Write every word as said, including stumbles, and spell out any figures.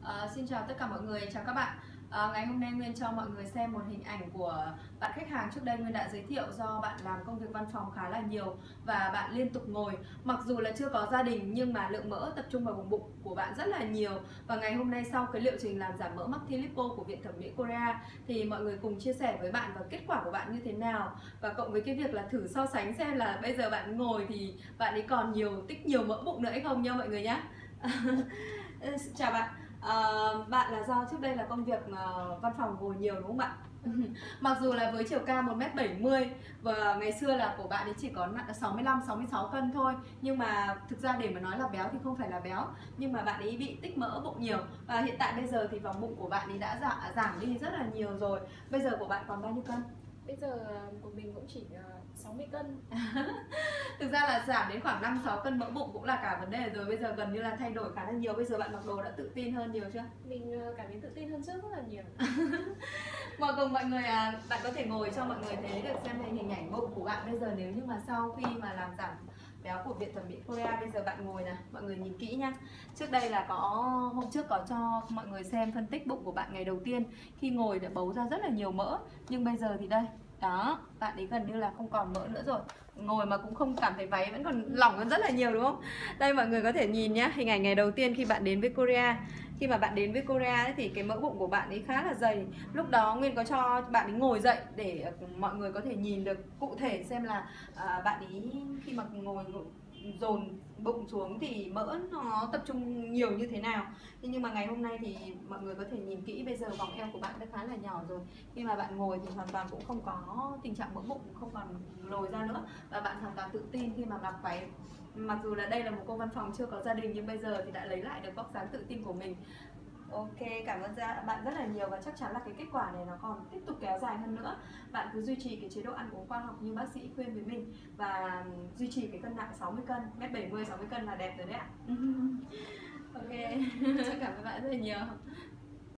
Uh, xin chào tất cả mọi người, chào các bạn. Uh, ngày hôm nay Nguyên cho mọi người xem một hình ảnh của bạn khách hàng trước đây Nguyên đã giới thiệu. Do bạn làm công việc văn phòng khá là nhiều và bạn liên tục ngồi, mặc dù là chưa có gia đình nhưng mà lượng mỡ tập trung vào vùng bụng của bạn rất là nhiều. Và ngày hôm nay sau cái liệu trình làm giảm mỡ Maxi Lipo của Viện Thẩm mỹ Korea thì mọi người cùng chia sẻ với bạn và kết quả của bạn như thế nào, và cộng với cái việc là thử so sánh xem là bây giờ bạn ngồi thì bạn ấy còn nhiều tích nhiều mỡ bụng nữa hay không nha mọi người nhé. Chào bạn. Uh, bạn là do trước đây là công việc uh, văn phòng ngồi nhiều đúng không bạn? Mặc dù là với chiều cao một mét bảy mươi và ngày xưa là của bạn ấy chỉ có nặng sáu mươi lăm sáu mươi sáu cân thôi, nhưng mà thực ra để mà nói là béo thì không phải là béo, nhưng mà bạn ấy bị tích mỡ bụng nhiều. Và hiện tại bây giờ thì vòng bụng của bạn ấy đã giảm, giảm đi rất là nhiều rồi. Bây giờ của bạn còn bao nhiêu cân? Bây giờ của mình cũng chỉ sáu mươi cân. Thực ra là giảm đến khoảng năm sáu cân mỡ bụng cũng là cả vấn đề rồi. Bây giờ gần như là thay đổi khá là nhiều. Bây giờ bạn mặc đồ đã tự tin hơn nhiều chưa? Mình cảm thấy tự tin hơn trước rất là nhiều. Mọi cùng mọi người à, bạn có thể ngồi cho mọi người thấy được xem hình ảnh bụng của bạn bây giờ. Nếu như mà sau khi mà làm giảm béo của Viện Thẩm mỹ Korea, bây giờ bạn ngồi nè, mọi người nhìn kỹ nhá. Trước đây là có hôm trước có cho mọi người xem phân tích bụng của bạn ngày đầu tiên, khi ngồi đã bấu ra rất là nhiều mỡ, nhưng bây giờ thì đây đó, bạn ấy gần như là không còn mỡ nữa rồi. Ngồi mà cũng không cảm thấy váy vẫn còn lỏng hơn rất là nhiều đúng không? Đây mọi người có thể nhìn nhá, hình ảnh ngày đầu tiên khi bạn đến với Korea. Khi mà bạn đến với Korea ấy, thì cái mỡ bụng của bạn ấy khá là dày. Lúc đó Nguyên có cho bạn ấy ngồi dậy để mọi người có thể nhìn được cụ thể xem là à, bạn ấy khi mà ngồi dồn bụng xuống thì mỡ nó tập trung nhiều như thế nào. Thế nhưng mà ngày hôm nay thì mọi người có thể nhìn kỹ, bây giờ vòng eo của bạn đã khá là nhỏ rồi. Khi mà bạn ngồi thì hoàn toàn cũng không có tình trạng mỡ bụng không còn lồi ra nữa, và bạn hoàn toàn tự tin khi mà mặc váy. Mặc dù là đây là một cô văn phòng chưa có gia đình nhưng bây giờ thì đã lấy lại được vóc dáng tự tin của mình. Ok, cảm ơn bạn rất là nhiều và chắc chắn là cái kết quả này nó còn tiếp tục kéo dài hơn nữa. Bạn cứ duy trì cái chế độ ăn uống khoa học như bác sĩ khuyên với mình và duy trì cái cân nặng sáu mươi cân, mét bảy mươi sáu mươi cân là đẹp rồi đấy ạ. Ok, cảm ơn bạn rất là nhiều.